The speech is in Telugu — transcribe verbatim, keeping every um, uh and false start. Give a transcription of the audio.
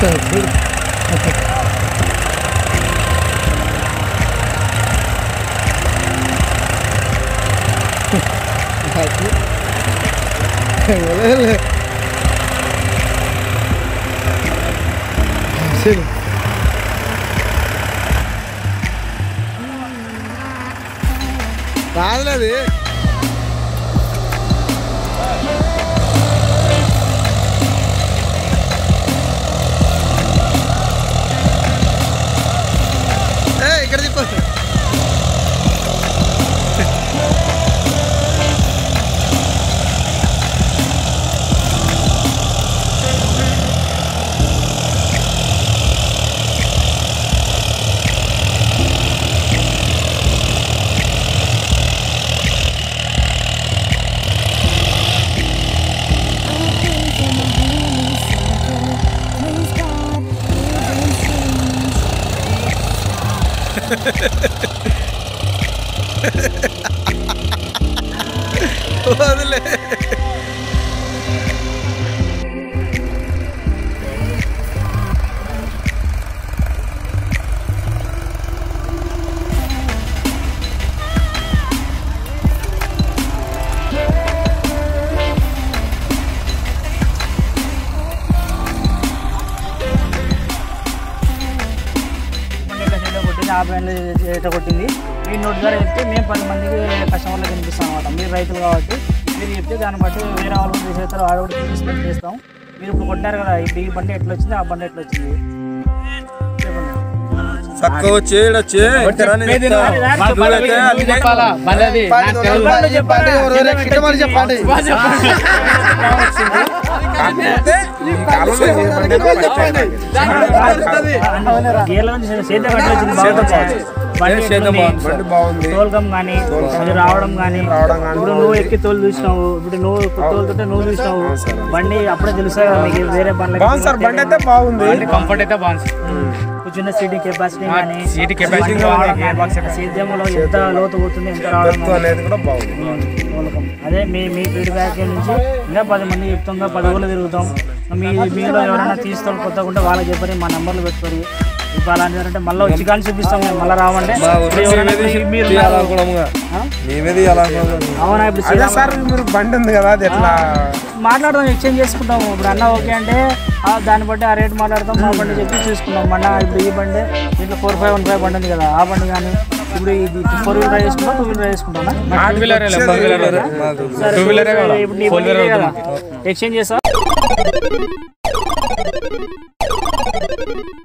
రాలేదు ఇక్కడ తిప్ప వదిలే యాభై ఏట కొట్టింది మీ నోటి ద్వారా చెప్తే మేము పది మందికి కస్టమర్లకు కనిపిస్తాం అనమాట. మీరు రైతులు కాబట్టి మీరు చెప్తే దాన్ని బట్టి వేరే వాళ్ళు చేస్తారు ఆడ కూడా తీసుకొని చేస్తాం. మీరు ఇప్పుడు కొట్టారు కదా ఇప్పుడు ఈ బండి ఎట్లా వచ్చింది ఆ బండి ఎట్లా వచ్చింది చక్క వచ్చి తోలకం కానీ రావడం కానీ ఇప్పుడు నువ్వు ఎక్కి తోలు చూసినావు ఇప్పుడు నువ్వు తోలుతుంటే నువ్వు చూసినావు బండి అప్పుడే తెలుస్తుంది కదా మీకు వేరే బండి కంఫర్ట్ అయితే బాగుంది. కూర్చున్న సీటింగ్ కెపాసిటీ కానీ సేద్యంలో ఎంత లోతు పోతుంది ఎంత రావడం తోలకం అదే మీ మీ ఫీడ్బ్యాక్ నుంచి ఇంకా పది మంది చెప్తాం పది ఊళ్ళు తిరుగుతాం. మీ మీలో ఎవరైనా తీసుకోవాలి కొత్తగా ఉంటే వాళ్ళకి చెప్పని మా నెంబర్లు పెట్టుకొని ఇప్పుడు అలాంటి అంటే మళ్ళీ వచ్చి కానీ చూపిస్తాం మేము మళ్ళీ రావంటే అవునా ఇప్పుడు సార్ మీరు బండి ఉంది కదా అది ఎట్లా మాట్లాడదాం ఎక్స్చేంజ్ చేసుకుంటాము. ఇప్పుడు అన్న ఓకే అంటే దాన్ని బట్టి ఆ రేట్ మాట్లాడతాం మా బండి చెప్పి చూసుకుంటాం. మన ఇప్పుడు ఈ బండి దీంట్లో ఫోర్ ఫైవ్ వన్ ఫైవ్ బండి ఉంది కదా ఆ బండి కానీ ఇప్పుడు ఇది ఫోర్ వీలర్ డ్రైవ్ చేసుకుంటా టూ వీలర్ డ్రైవ్ చేసుకుంటానా ఇప్పుడు కదా ఎక్స్చేంజ్ చేస్తా